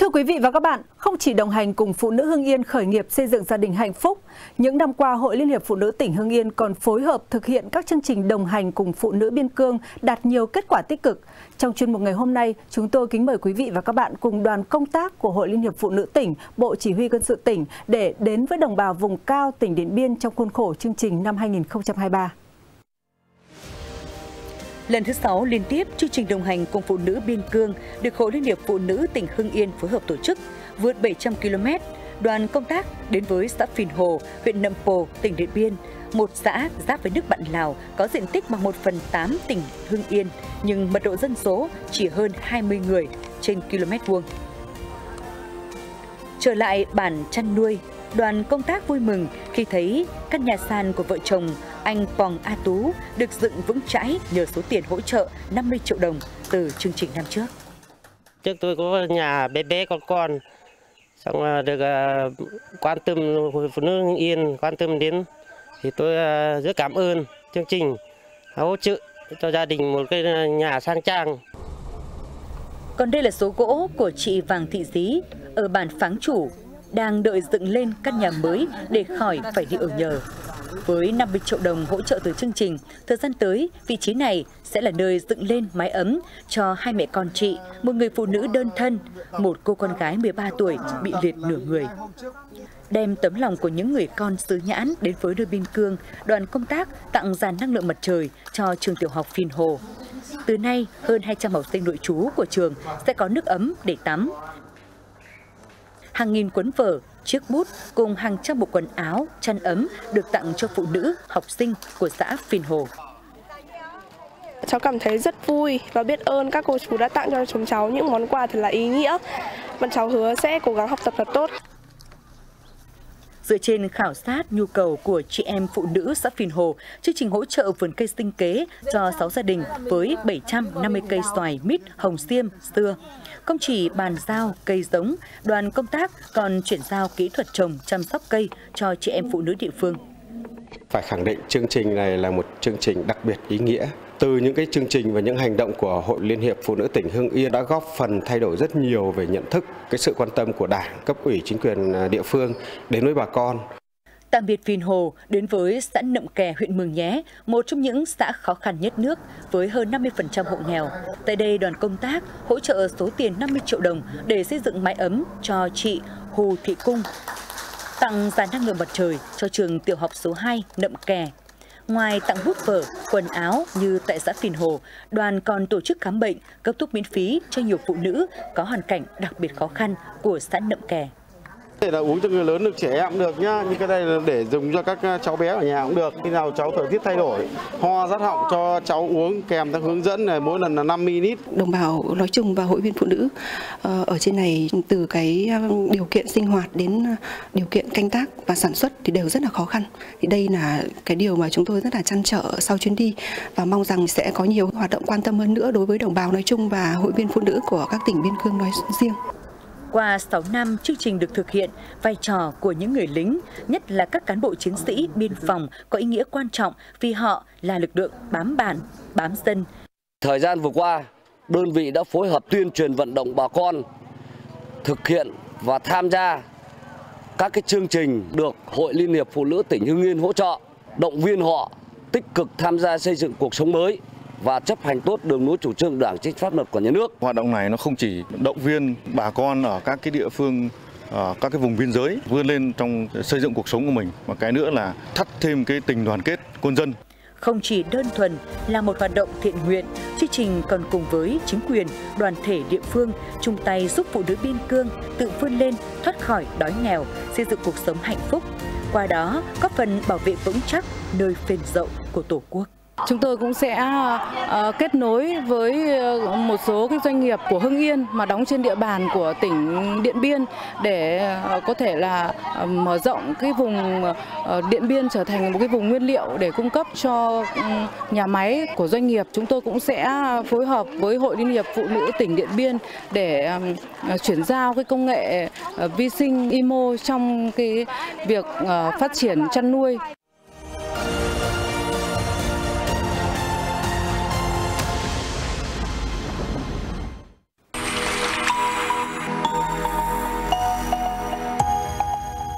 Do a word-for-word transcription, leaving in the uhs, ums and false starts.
Thưa quý vị và các bạn, không chỉ đồng hành cùng phụ nữ Hưng Yên khởi nghiệp xây dựng gia đình hạnh phúc, những năm qua Hội Liên hiệp Phụ nữ tỉnh Hưng Yên còn phối hợp thực hiện các chương trình đồng hành cùng phụ nữ biên cương đạt nhiều kết quả tích cực. Trong chuyên mục ngày hôm nay, chúng tôi kính mời quý vị và các bạn cùng đoàn công tác của Hội Liên hiệp Phụ nữ tỉnh, Bộ Chỉ huy Quân sự tỉnh để đến với đồng bào vùng cao tỉnh Điện Biên trong khuôn khổ chương trình năm hai nghìn không trăm hai mươi ba. Lần thứ sáu liên tiếp, chương trình đồng hành cùng phụ nữ biên cương được Hội Liên hiệp Phụ nữ tỉnh Hưng Yên phối hợp tổ chức. Vượt bảy trăm ki lô mét, đoàn công tác đến với xã Phìn Hồ, huyện Nậm Pồ, tỉnh Điện Biên, một xã giáp với nước bạn Lào có diện tích bằng một phần tám tỉnh Hưng Yên, nhưng mật độ dân số chỉ hơn hai mươi người trên km vuông. Trở lại bản chăn nuôi, đoàn công tác vui mừng khi thấy căn nhà sàn của vợ chồng anh Pòng A Tú được dựng vững chãi nhờ số tiền hỗ trợ năm mươi triệu đồng từ chương trình năm trước. Trước tôi có nhà bé bé con con, xong được quan tâm phụ nữ Hưng Yên quan tâm đến thì tôi rất cảm ơn chương trình hỗ trợ cho gia đình một cái nhà sang trang. Còn đây là số gỗ của chị Vàng Thị Dí ở bản Pháng Chủ, đang đợi dựng lên căn nhà mới để khỏi phải đi ở nhờ. Với năm mươi triệu đồng hỗ trợ từ chương trình, thời gian tới, vị trí này sẽ là nơi dựng lên mái ấm cho hai mẹ con chị, một người phụ nữ đơn thân, một cô con gái mười ba tuổi bị liệt nửa người. Đem tấm lòng của những người con xứ Nhãn đến với nơi biên cương, đoàn công tác tặng dàn năng lượng mặt trời cho trường tiểu học Phìn Hồ. Từ nay, hơn hai trăm học sinh nội trú của trường sẽ có nước ấm để tắm. Hàng nghìn cuốn vở, chiếc bút cùng hàng trăm bộ quần áo, chăn ấm được tặng cho phụ nữ, học sinh của xã Phìn Hồ. Cháu cảm thấy rất vui và biết ơn các cô chú đã tặng cho chúng cháu những món quà thật là ý nghĩa. Bọn cháu hứa sẽ cố gắng học tập thật tốt. Dựa trên khảo sát nhu cầu của chị em phụ nữ xã Phìn Hồ, chương trình hỗ trợ vườn cây sinh kế cho sáu gia đình với bảy trăm năm mươi cây xoài, mít, hồng xiêm, sưa. Không chỉ bàn giao cây giống, đoàn công tác còn chuyển giao kỹ thuật trồng, chăm sóc cây cho chị em phụ nữ địa phương. Phải khẳng định chương trình này là một chương trình đặc biệt ý nghĩa. Từ những cái chương trình và những hành động của Hội Liên hiệp Phụ nữ tỉnh Hưng Yên đã góp phần thay đổi rất nhiều về nhận thức, cái sự quan tâm của Đảng, cấp ủy, chính quyền địa phương đến với bà con. Tạm biệt Phìn Hồ đến với xã Nậm Kè, huyện Mường Nhé, một trong những xã khó khăn nhất nước với hơn năm mươi phần trăm hộ nghèo. Tại đây, đoàn công tác hỗ trợ số tiền năm mươi triệu đồng để xây dựng mái ấm cho chị Hồ Thị Cung, tặng dàn năng lượng mặt trời cho trường tiểu học số hai Nậm Kè. Ngoài tặng bút vở, quần áo như tại xã Phìn Hồ, đoàn còn tổ chức khám bệnh, cấp thuốc miễn phí cho nhiều phụ nữ có hoàn cảnh đặc biệt khó khăn của xã Nậm Kè. Để là uống cho người lớn được, trẻ em cũng được nhá. Như cái đây là để dùng cho các cháu bé ở nhà cũng được. Khi nào cháu thời tiết thay đổi, ho rát họng cho cháu uống kèm theo hướng dẫn này, mỗi lần là năm mi li lít. Đồng bào nói chung và hội viên phụ nữ ở trên này từ cái điều kiện sinh hoạt đến điều kiện canh tác và sản xuất thì đều rất là khó khăn. Thì đây là cái điều mà chúng tôi rất là trăn trở sau chuyến đi và mong rằng sẽ có nhiều hoạt động quan tâm hơn nữa đối với đồng bào nói chung và hội viên phụ nữ của các tỉnh biên cương nói riêng. Qua sáu năm chương trình được thực hiện, vai trò của những người lính, nhất là các cán bộ chiến sĩ biên phòng có ý nghĩa quan trọng vì họ là lực lượng bám bản, bám dân. Thời gian vừa qua, đơn vị đã phối hợp tuyên truyền vận động bà con thực hiện và tham gia các cái chương trình được Hội Liên hiệp Phụ nữ tỉnh Hưng Yên hỗ trợ, động viên họ tích cực tham gia xây dựng cuộc sống mới và chấp hành tốt đường lối chủ trương Đảng, chính pháp luật của nhà nước. Hoạt động này nó không chỉ động viên bà con ở các cái địa phương, ở các cái vùng biên giới vươn lên trong xây dựng cuộc sống của mình, mà cái nữa là thắt thêm cái tình đoàn kết quân dân. Không chỉ đơn thuần là một hoạt động thiện nguyện, chương trình còn cùng với chính quyền, đoàn thể địa phương chung tay giúp phụ nữ biên cương tự vươn lên, thoát khỏi đói nghèo, xây dựng cuộc sống hạnh phúc. Qua đó, góp phần bảo vệ vững chắc nơi phên dậu của Tổ quốc. Chúng tôi cũng sẽ uh, kết nối với uh, một số cái doanh nghiệp của Hưng Yên mà đóng trên địa bàn của tỉnh Điện Biên để uh, có thể là uh, mở rộng cái vùng uh, Điện Biên trở thành một cái vùng nguyên liệu để cung cấp cho um, nhà máy của doanh nghiệp. Chúng tôi cũng sẽ phối hợp với Hội Liên hiệp Phụ nữ tỉnh Điện Biên để um, uh, chuyển giao cái công nghệ uh, vi sinh i em o trong cái việc uh, phát triển chăn nuôi.